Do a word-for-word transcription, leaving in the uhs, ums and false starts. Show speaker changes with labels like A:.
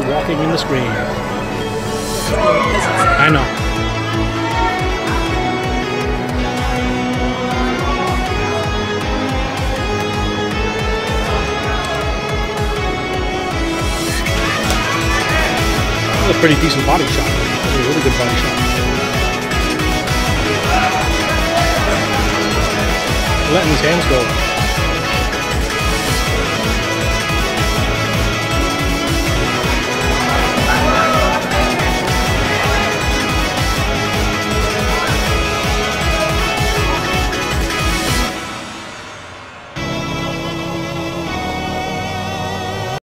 A: walking in the screen. I know. That was a pretty decent body shot. That was a really good body shot. Letting his hands go.